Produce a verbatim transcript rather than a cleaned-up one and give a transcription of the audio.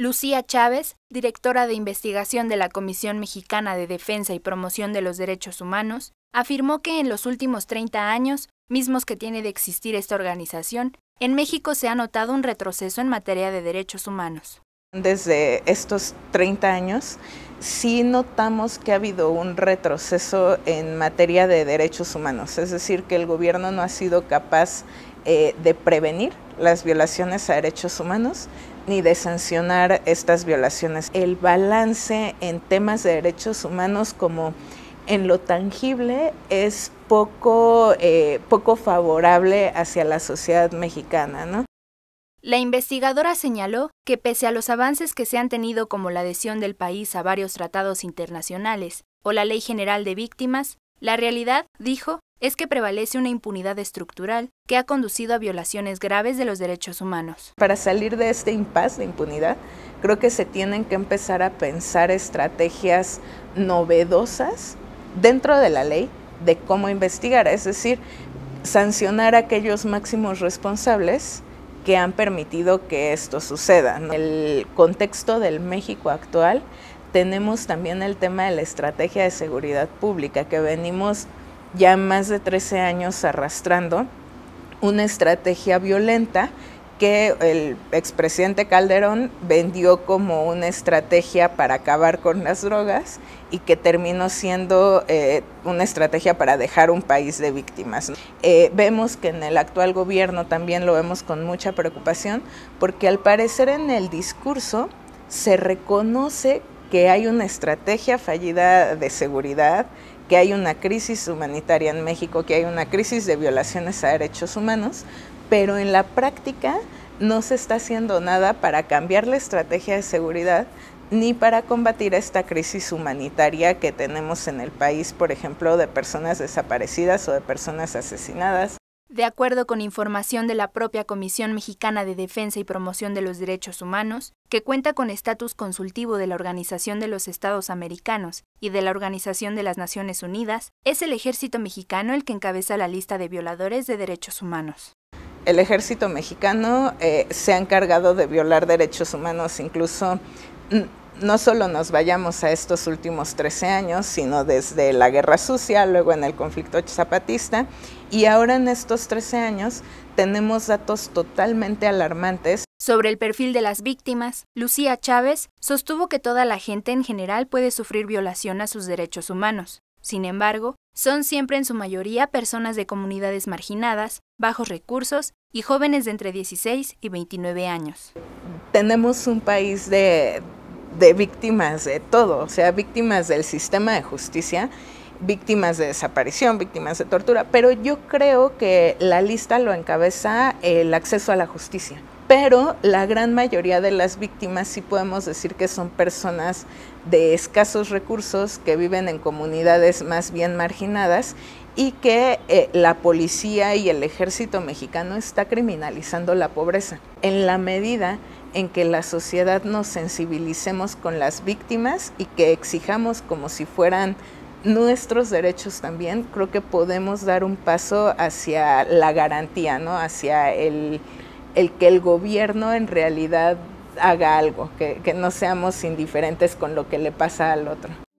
Lucía Chávez, directora de investigación de la Comisión Mexicana de Defensa y Promoción de los Derechos Humanos, afirmó que en los últimos treinta años, mismos que tiene de existir esta organización, en México se ha notado un retroceso en materia de derechos humanos. Desde estos treinta años, sí notamos que ha habido un retroceso en materia de derechos humanos, es decir, que el gobierno no ha sido capaz eh, de prevenir las violaciones a derechos humanos ni de sancionar estas violaciones. El balance en temas de derechos humanos como en lo tangible es poco, eh, poco favorable hacia la sociedad mexicana, ¿no? La investigadora señaló que pese a los avances que se han tenido como la adhesión del país a varios tratados internacionales o la Ley General de Víctimas, la realidad, dijo, es que prevalece una impunidad estructural que ha conducido a violaciones graves de los derechos humanos. Para salir de este impasse de impunidad, creo que se tienen que empezar a pensar estrategias novedosas dentro de la ley de cómo investigar, es decir, sancionar a aquellos máximos responsables que han permitido que esto suceda. En el contexto del México actual, tenemos también el tema de la estrategia de seguridad pública, que venimos ya más de trece años arrastrando una estrategia violenta que el expresidente Calderón vendió como una estrategia para acabar con las drogas y que terminó siendo eh, una estrategia para dejar un país de víctimas. Eh, vemos que en el actual gobierno también lo vemos con mucha preocupación porque al parecer en el discurso se reconoce que hay una estrategia fallida de seguridad, que hay una crisis humanitaria en México, que hay una crisis de violaciones a derechos humanos, pero en la práctica no se está haciendo nada para cambiar la estrategia de seguridad ni para combatir esta crisis humanitaria que tenemos en el país, por ejemplo, de personas desaparecidas o de personas asesinadas. De acuerdo con información de la propia Comisión Mexicana de Defensa y Promoción de los Derechos Humanos, que cuenta con estatus consultivo de la Organización de los Estados Americanos y de la Organización de las Naciones Unidas, es el Ejército Mexicano el que encabeza la lista de violadores de derechos humanos. El Ejército Mexicano eh, se ha encargado de violar derechos humanos, incluso no solo nos vayamos a estos últimos trece años, sino desde la Guerra Sucia, luego en el conflicto zapatista, y ahora en estos trece años tenemos datos totalmente alarmantes. Sobre el perfil de las víctimas, Lucía Chávez sostuvo que toda la gente en general puede sufrir violación a sus derechos humanos. Sin embargo, son siempre en su mayoría personas de comunidades marginadas, bajos recursos y jóvenes de entre dieciséis y veintinueve años. Tenemos un país de, de víctimas de todo, o sea, víctimas del sistema de justicia, víctimas de desaparición, víctimas de tortura, pero yo creo que la lista lo encabeza el acceso a la justicia. Pero la gran mayoría de las víctimas sí podemos decir que son personas de escasos recursos que viven en comunidades más bien marginadas y que eh, la policía y el ejército mexicano está criminalizando la pobreza. En la medida en que la sociedad nos sensibilicemos con las víctimas y que exijamos como si fueran nuestros derechos también, creo que podemos dar un paso hacia la garantía, ¿no? Hacia el el que el gobierno en realidad haga algo, que, que no seamos indiferentes con lo que le pasa al otro.